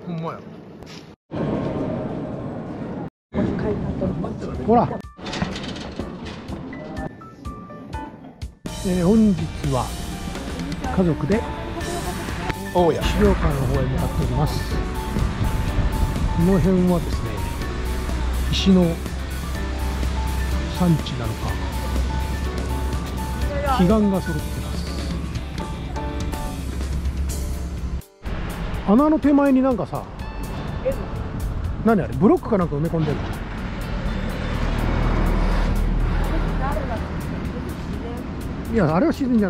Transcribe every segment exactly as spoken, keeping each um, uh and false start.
ほんまや。 ほら、えー、本日は家族でおうや。 資料館の方へ向かっております。この辺はですね、石の産地なのか奇岩が揃ってます。穴の手前になんかさ、何あれ、ブロックかなんか埋め込んでる。いや、あれは自然じゃない。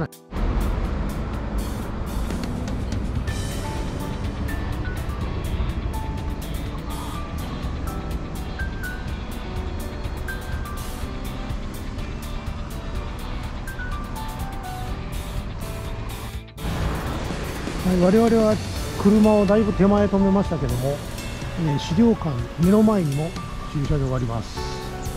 はい、我々は車をだいぶ手前へ止めましたけども、えー、資料館目の前にも駐車場があります。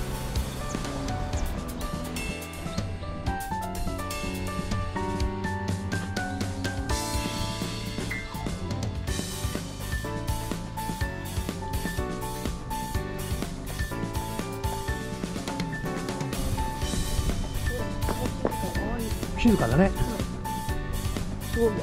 静かだね。そうだ。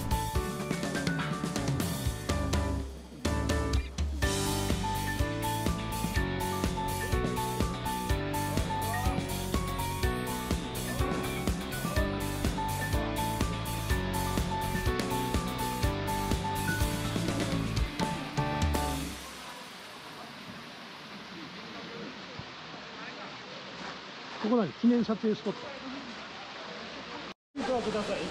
ここ何、記念撮影スポット。ください。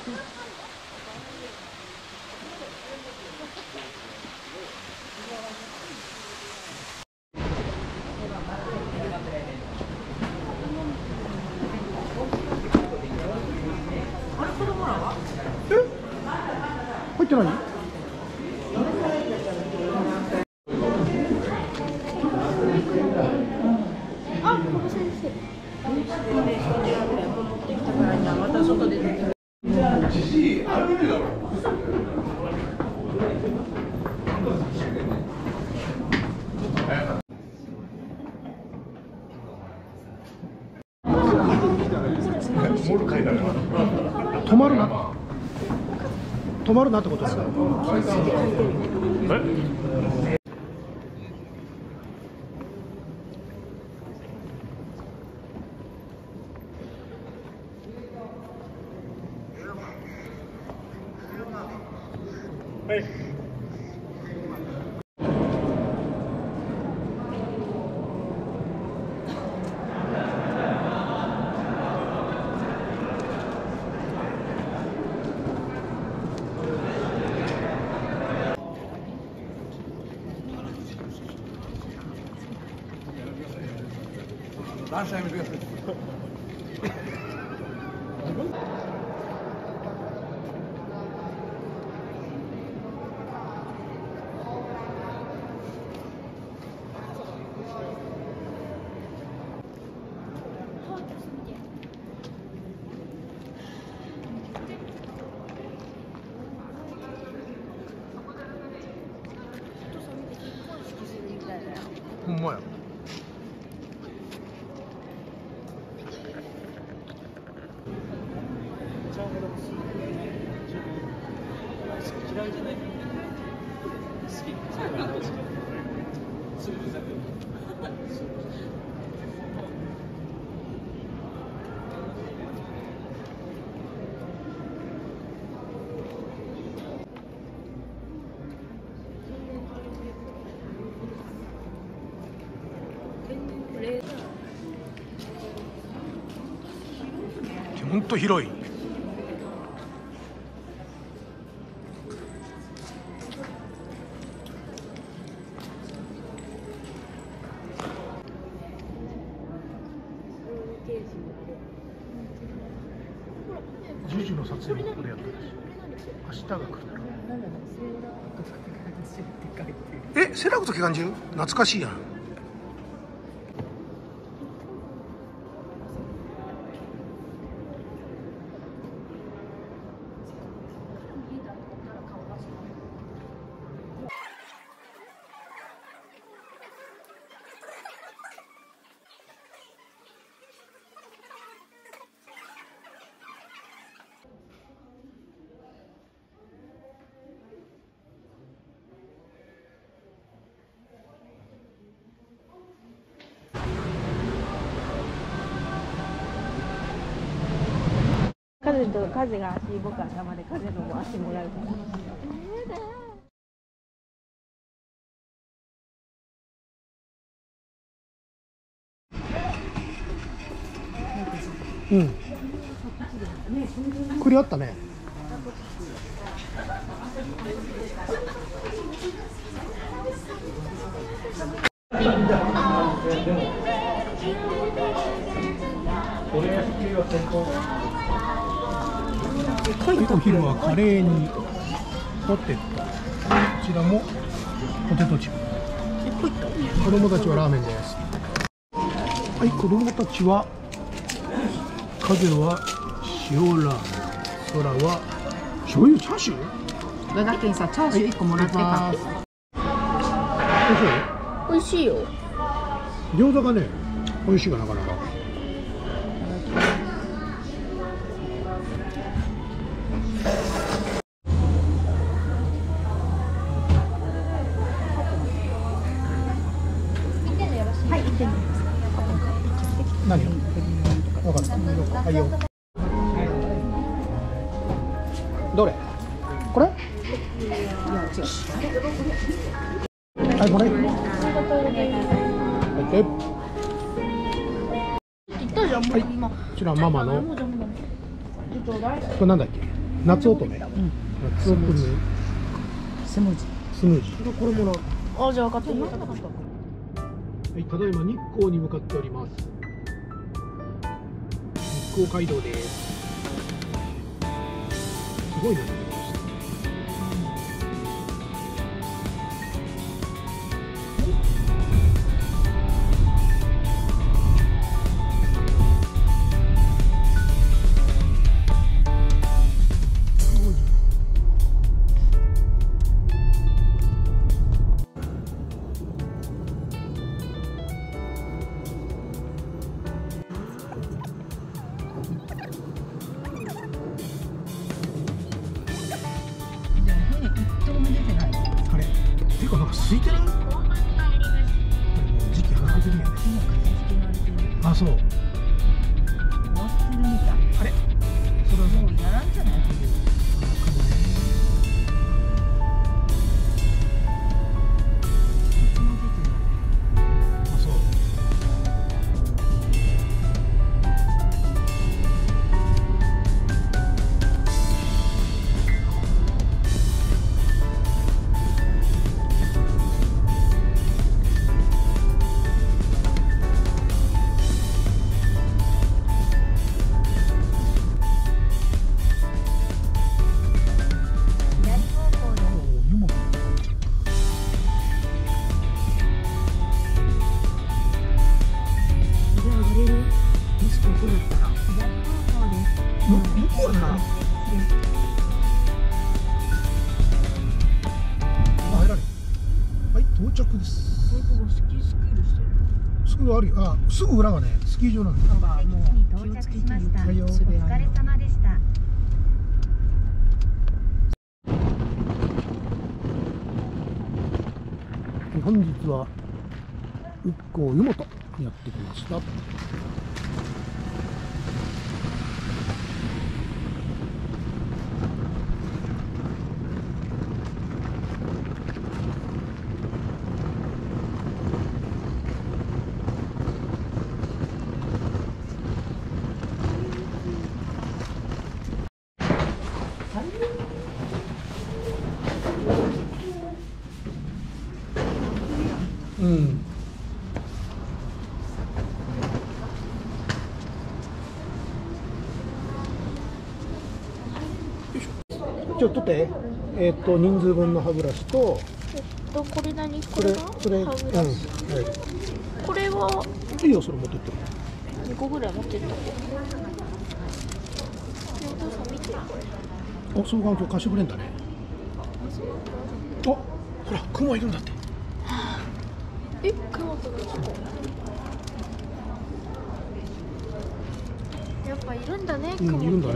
あれ、子供らは？え？入ってない？あ、この先生。持ってきたからにはまた外で出て。止まるな。止まるなってことですか。え？はい。何歳目ですか。ほんまや。嫌いじゃない。好き。ほんと広い。ジュジュの撮影もここでやってるし、明日が来る。え、セラクと機関銃？懐かしいやん。 風と風が足僕は頭で風のも足もらうから。 うん。栗あったね。お昼はカレーにポテト、こちらもポテトチップ。子供たちはラーメンです。はい、子供たちは風は塩ラーメン、空は醤油チャーシュー。 上田健さん、チャーシューいっこもらってか。 美味しいよ。 餃子がね、美味しいがなかなか。 はい、行ってみます。 何よ。分かった。はいよ。どれ？これ？はい、これ。はい、 言ったじゃん、もう今。 こちらママの。これなんだっけ？夏乙女。夏乙女。 スムージー。 スムージー。 これもらう。あ、じゃあ分かった。 はい、ただいま日光に向かっております。日光街道です。すごいな。空いてる？時期離れてるやん。あ、そう。あれ？それはもうやらんじゃない？あ、そう。すぐあるよ。あ、すぐ裏がね、スキー場なんだ。 もう到着しました。お疲れ様でした。 本日は日光湯本にやってきました。うん。ちょっとってえっと人数分の歯ブラシと、 えっとこれ何？こそれれがそれ、うん、 歯はブラシ。 い。 これはいいよ、それ持ってって。 にこぐらい持ってった。お父さん見てこれ。 お、双眼鏡貸してくれんだね。あ、ほら、クマいるんだって。 え、雲とか。やっぱいるんだね。 うん、いるんだね。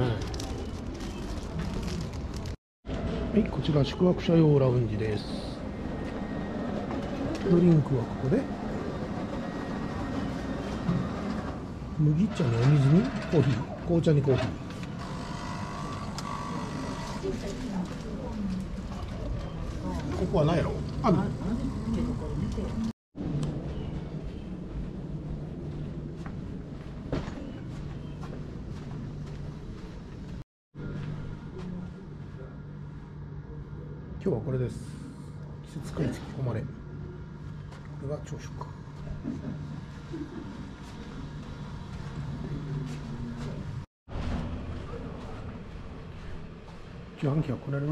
はい、こちら宿泊者用ラウンジです。ドリンクはここで。麦茶にお水にコーヒー、紅茶にコーヒー。 ここは何やろ。ある。今日はこれです。季節買い付け誉れ。これが朝食。自販機が来られます。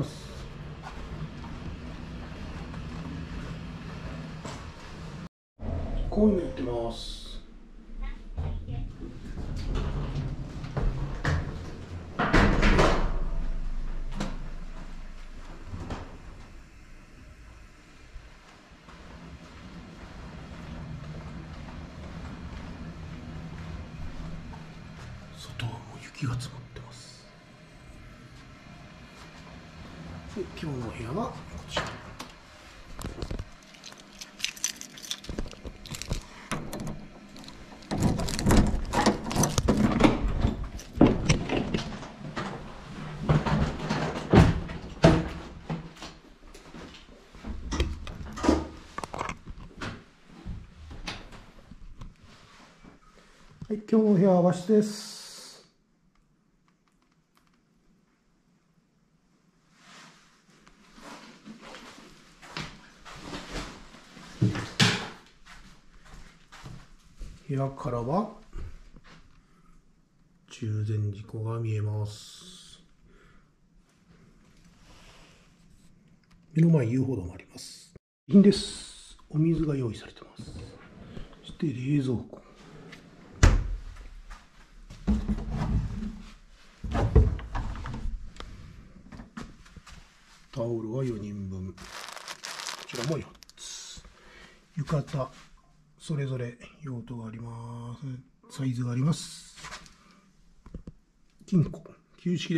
こういうの売ってます。外はもう雪が積もってます。で、今日の部屋はこちら。はい、今日の部屋は和室です。部屋からは中禅寺湖が見えます。目の前遊歩道もあります。いいんです。お水が用意されてます。そして冷蔵庫。タオルはよにんぶん。こちらもよっつ。浴衣。それぞれ用途があります。サイズがあります。金庫、旧式です。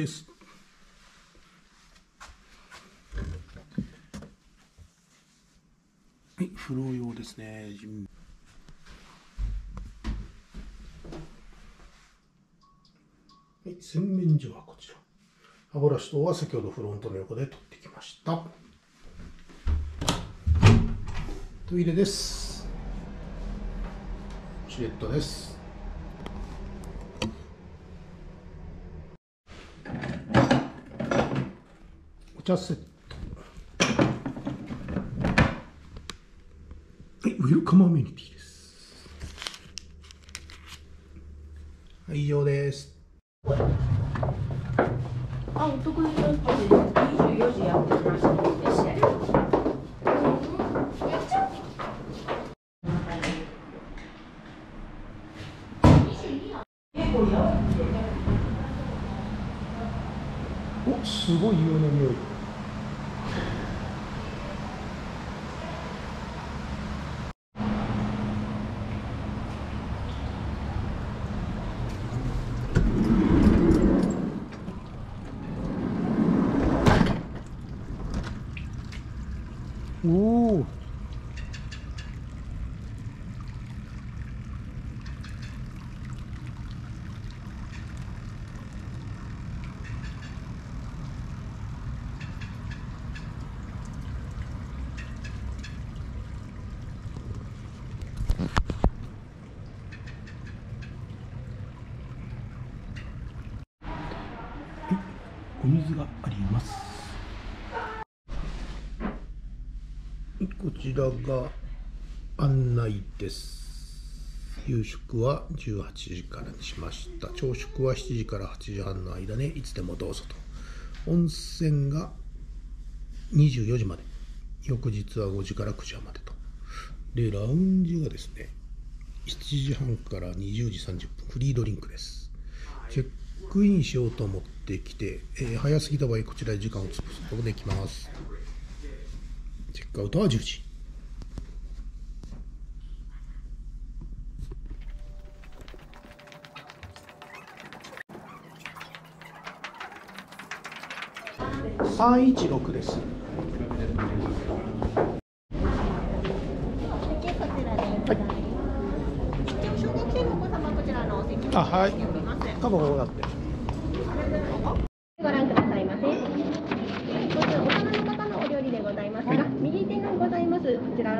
はい、風呂用ですね。はい、洗面所はこちら。歯ブラシ等は先ほどフロントの横で取ってきました。トイレです。シレットです。お茶セット。はい、ウェルカムアメニティです。はい、以上です。 あ、お得意のにじゅうよじやってます。 お、すごい湯の匂い。おお。お水があります。こちらが案内です。夕食はじゅうはちじからにしました。朝食はしちじからはちじはんの間でいつでもどうぞと。温泉がにじゅうよじまで。翌日はごじからくじはんまでと。で、ラウンジがですね、しちじはんからにじゅうじさんじゅっぷん、フリードリンクです。チェックインしようと思ってきて、えー、早すぎた場合、こちらで時間を潰すことができます。チェックアウトはじゅうじ。さんいちろくです。あ、はい。カバンこうなって。 ご覧くださいませ。まず大人の方のお料理でございますが、右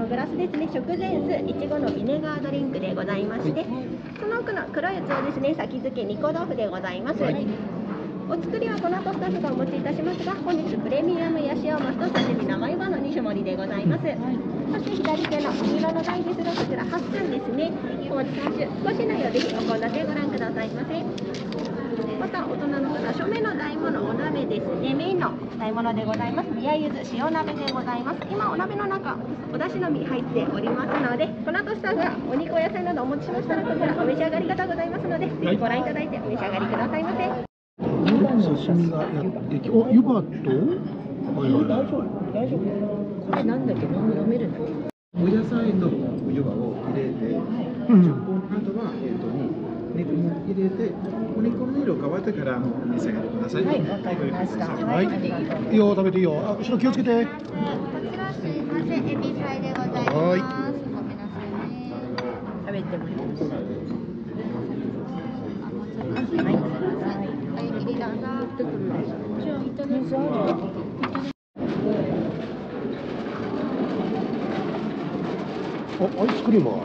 のグラスですね、食前酢いちごのビネガードリンクでございまして、その奥の黒い器ですね、先付けにこ豆腐でございます。はい、お作りはこの後スタッフがお持ちいたしますが、本日プレミアムヤシオマスと刺身生湯葉のに種盛りでございます。はい、そして左手の黄色の台ですが、こちらはっさんですね。お待ちさん種、少し内容ぜひお献立ご覧くださいませ。また大人の方、正面の台物お鍋ですね、メインの台物でございます。宮ゆず塩鍋でございます。今お鍋の中お出汁のみ入っておりますので、この後スタッフがお肉お野菜などお持ちしましたら、こちらお召し上がり方ございますので、ぜひご覧いただいてお召し上がりくださいませ。 刺身がやってき、お、湯葉と、はいはい、 大丈夫大丈夫。これなんだっけ、飲めるの？ お野菜と湯葉を入れて、うん、じゅっぷんあとは、えー、と肉も入れて、お肉の色変わってからお召し上がりください。はい、わかりました。 はい、いいよ、食べていいよ。あ、後ろ気をつけて。 こちらすいません、エビフライでございます。ごめんなさいね。 食べてもいいですか？ はい。はい、切りだな。じゃあいただきます。 あ、アイスクリームは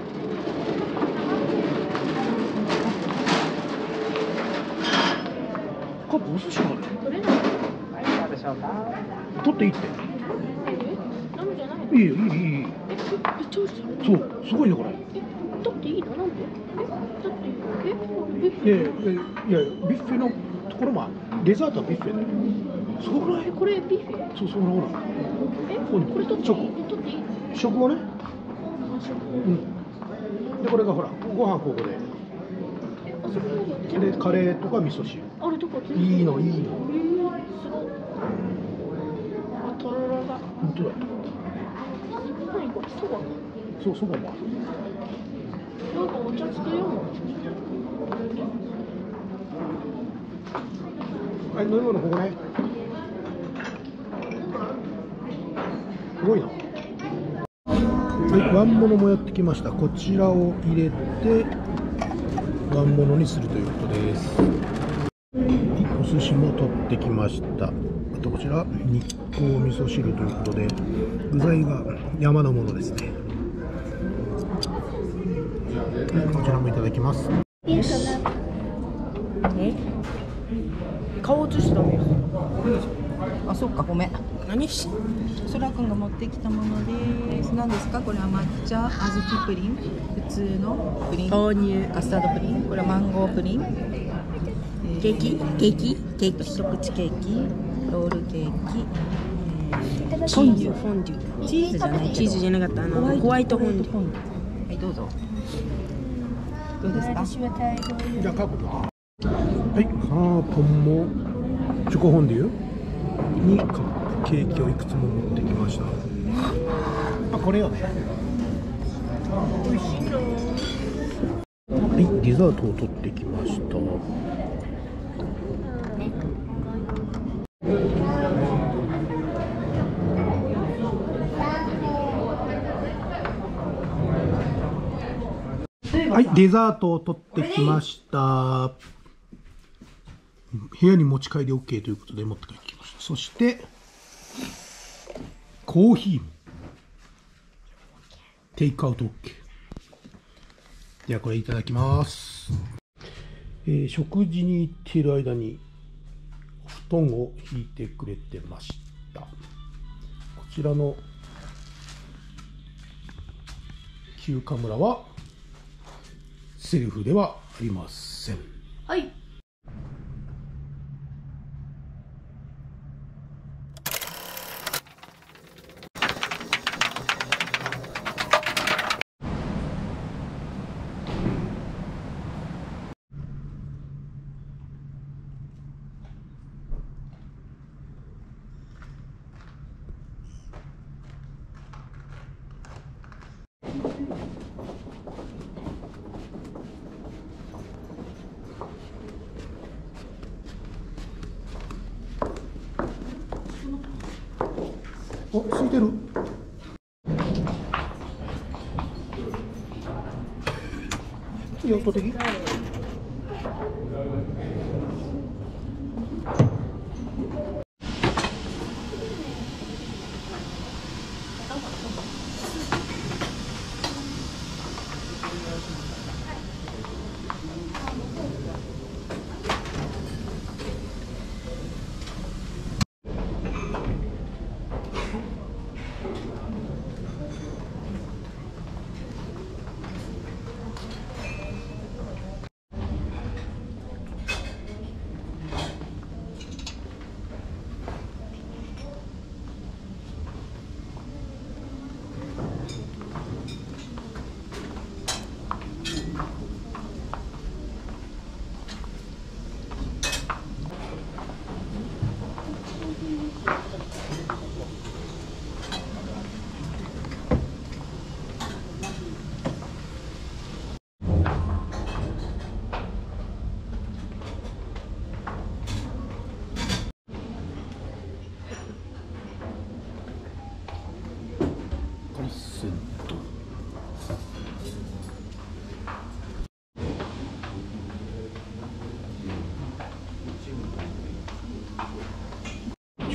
カップお寿司がある。 取れない。はい、どうでしょうか。 取っていいって。 飲むじゃないの？ いいよ、いいいいいい。 え、え、超する？ そう、すごいねこれ。 え、取っていいの？なんで？え、取っていいの？え、ビュッフェ。 いやいやいや、ビュッフェのところもある。デザートはビュッフェだよ。すごくない？ え、これビュッフェ？ そうそう、ほらほら。 え、 ここにこれ取っていい？え、取っていいの？ 食をね。 あ、食。 うん。でこれがほら、ご飯ここで。 え、あそこにやってる。 でカレーとか味噌汁。 あれどこ？ いいのいいの。 えー、すごい。あ、とろろが。 本当だ。 何これ？そば。 そう、そばもある。 なんかお茶作るよもん。 はい、飲み物ここね。すごいな。はい、ワンモノもやってきました。こちらを入れてワンモノにするということです。お寿司も取ってきました。あとこちら日光味噌汁ということで、具材が山のものですね。こちらもいただきます。 え、顔写しダメよ。あ、そっか、ごめん。何しそらくんが持ってきたものです。何ですか？これは抹茶小豆プリン、普通のプリン、 豆乳、 カスタードプリン、これはマンゴープリン、えー、 ケーキ、ケーキ、ケーキ、 一口ケーキ、ロールケーキ、えー、 チーズ、フォンデュ、 チーズじゃないけど、 チーズじゃなかった、あのホワイトフォンデュ。 はい、どうぞ。どうですか？ じゃあカープはい、カーポンもチョコフォンデュにカップケーキをいくつも持ってきました。あ、これよね。 美味しいの。 はい、デザートを取ってきました。はい、デザートを取ってきました。部屋に持ち帰り OK ということで持って帰ってきました。そしてコーヒーもテイクアウト OK。ではこれいただきます。えー、食事に行っている間にお布団を引いてくれてました。こちらの休暇村はセルフではありません。 はい。 お、空いてる。いいよ、取ってき。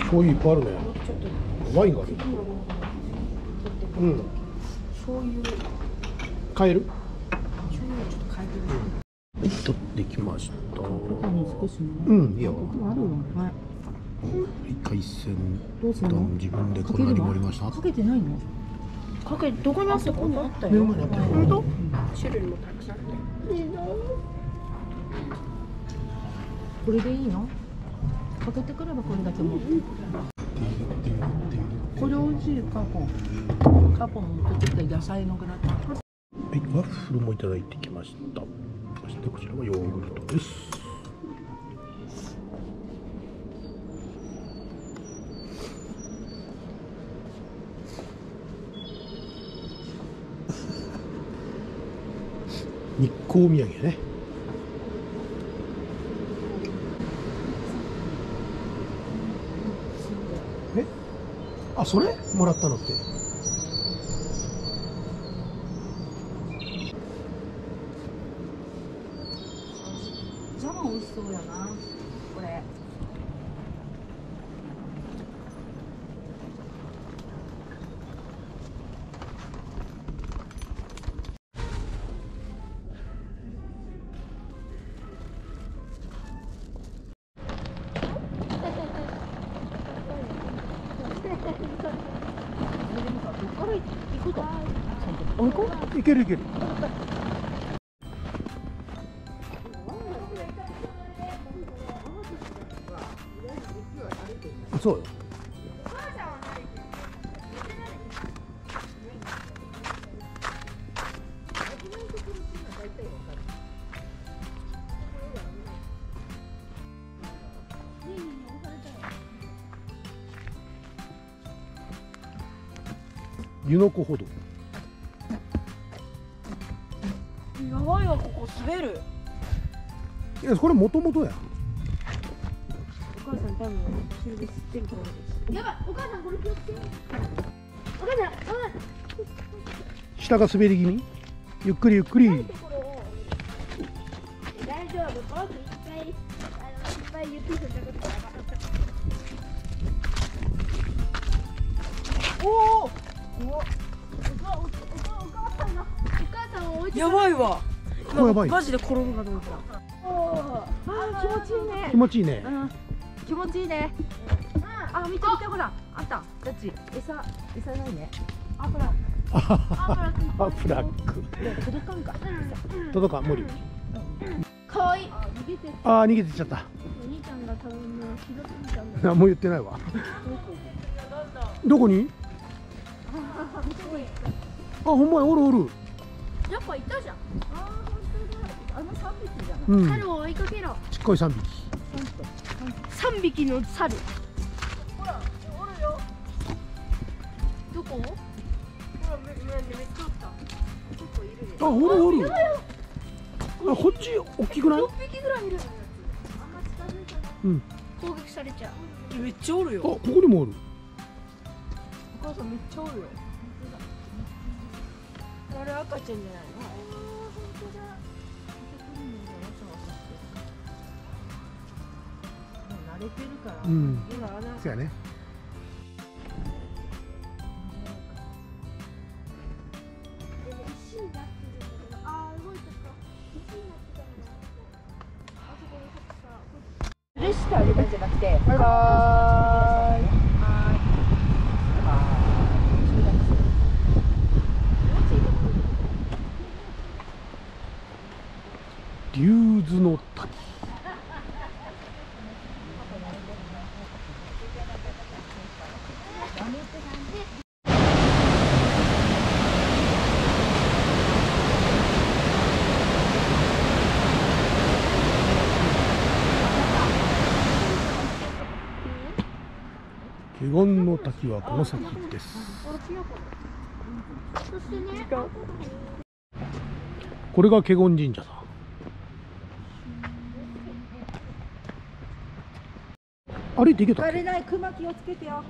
醤油いっぱいあるね。ワインがある。うん。 醤油。 買える？ 醤油ちょっと変えてみる。 はい、取ってきました。 ここに少しね。 うん、いいよ。 あるわ。はい。 海鮮どうするの？ 自分でこんなに盛りました。 かけてないの？ かけどこにあったこにあったよ。 目の前にあったよ。 本当？種類もたくさんあって。 これでいいの？かけてくればこれだけも。これ美味しいカポン。カポン持ってきた野菜のグラタン。 はい、ワッフルもいただいてきました。そしてこちらはヨーグルトです。日光土産ね。え？あ、それもらったのって。 ジャム美味しそうやな。これ。 いけるいける。そうよ。湯の湖ほど。 やばいわ、ここ滑る。 いや、これもともとや。 お母さん多分それで知ってると思うんです。やばい、お母さんこれ気をつけ。お母さん、 下が滑り気味。ゆっくりゆっくり。 大丈夫、僕いっぱいあのいっぱい雪降ったことが分かった。おお。おお母さんが、お母さんを置いて。 やばいわ。 これやばい。 マジで転ぶかと思った。 ああ、気持ちいいね。 気持ちいいね。 うん、気持ちいいね。あ、見て見て、ほら、あった。どっち？餌、餌ないね。 あ、ほら。 あははあ、フラッグ。 届かんか。 届かん、無理。 かわいい。逃げて。 ああ、逃げてっちゃった。 お兄ちゃんが多分ね、ひどすぎたんだ。 何も言ってないわ。どこに？あ、ほんまや、おるおる。 やっぱいたじゃん。 あ、本当だ。あの三匹じゃない。 うん。 猿を追いかけろ。 ちっこい三匹。 三匹の猿。 ほら、おるよ。 どこ？ ほら、め、め、めっちゃあった。結構いるね。 あ、おるおる。あ、こっち大きくない？ 六匹ぐらいいる。 うん。 攻撃されちゃう。 めっちゃおるあ、 よ。 ここにもおる。 お母さんめっちゃおるよ。あれ赤ちゃんじゃないの？慣れてるから。 うん。 今穴。 そうやね。 石になってるんだけど、ああ動いてた。石になってたの。あそこにさ。 許してあげたんじゃなくて。バイバーイ。 竜頭の滝。華厳の滝はこの先です。 そしてね。 これが華厳神社だ。歩いて行けたっけ？ バレない、熊気をつけてよ。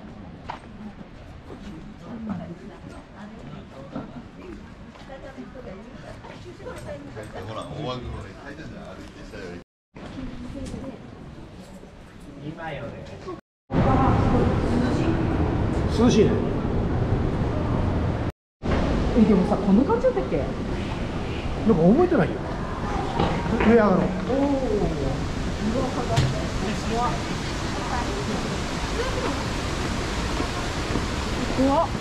ほら、大枠のね、書いてあるじゃん、歩いてしたより。今よね。 涼しいね。 え、でもさ、こんな感じだったっけ？ なんか覚えてないよ。上上がろう。 怖っ。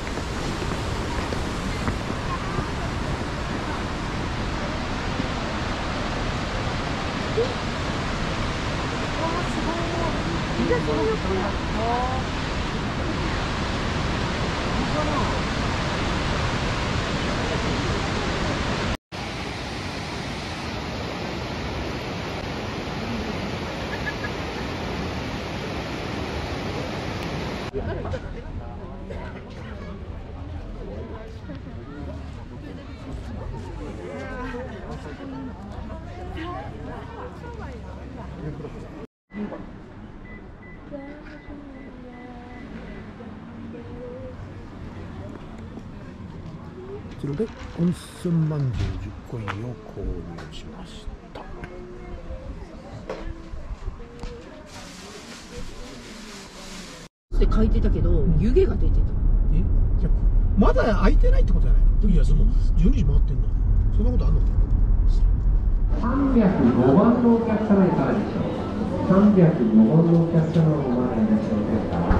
こちらで温泉まんじゅうじゅっコインを購入しました。 って書いてたけど、湯気が出てた。 え、じゃまだ開いてないってことじゃないの？いや、でもじゅうにじ回ってんの。そんなことあんの？ さんびゃくごばんのお客様いかがでしょう。さんびゃくごばんのお客様をご案内いたします。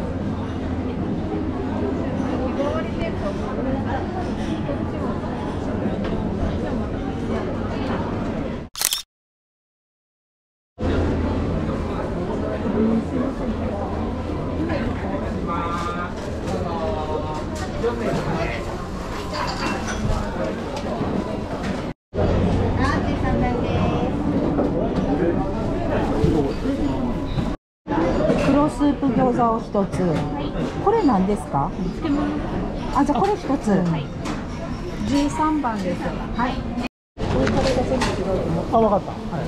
黒スープ餃子を一つ。これ何ですか？あ、じゃあこれ一つ。じゅうさんばんです。はい。 あ、わかった。はい。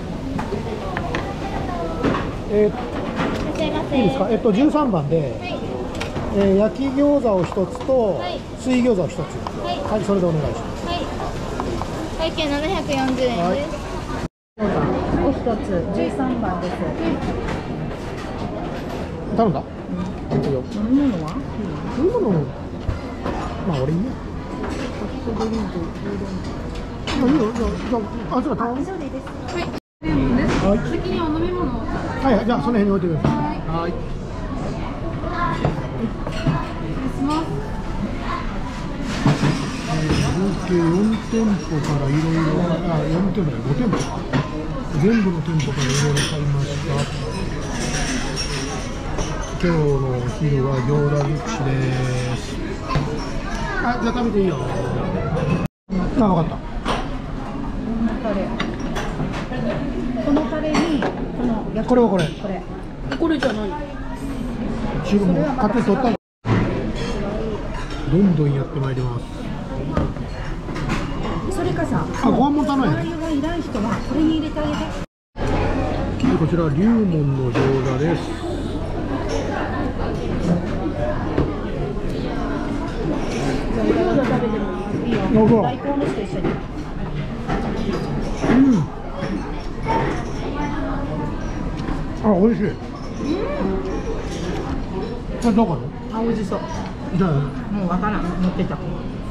えー、いいですか。えっとじゅうさんばんで、はい、えー、焼き餃子を一つと、はい、水餃子を一つ。はい、はい、それでお願いします。はい。 会計ななひゃくよんじゅうえんです。 はい、お一つじゅうさんばんです。 頼んだ？ うん、飲み物は？ 飲み物、まあ俺いいよ。いいよ、じゃあ、じゃあ、あ、じゃあ頼む。以上でいいです。はい。はい。先にお飲み物を。はい、じゃあその辺に置いてください。はい。失礼します。合計よんてんぽからいろいろ、あ、よんてんぽからごてんぽか。全部の店舗からいろいろ買いました。今日のお昼は餃子尽くしです。あ、じゃあ食べていいよ。あ、分かった。 タレ。このタレにこの焼きこれはこれ。 これ。 これじゃない。 チームも勝手に取った。どんどんやってまいります。 それかさ。 あ、ご飯も頼む。 ラー油がいらん人はこれに入れてあげて。 で、こちら龍門の餃子です。大根おろしと一緒に。うん。あ、美味しい。うん。これどこの？ あ、美味しそう。 じゃあ、 もうわからん、乗ってた。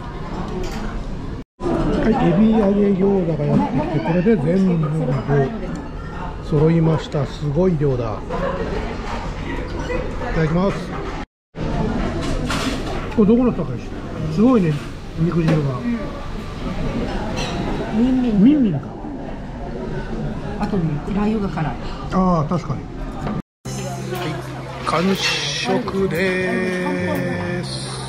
はい、エビ揚げ餃子がやってきて、これで全部揃いました。すごい量だ。いただきます。これどこの高いし？すごいね、肉汁が。 ミンミン。 ミンミンか。 あとにラー油が辛い。 ああ、確かに。はい、完食です。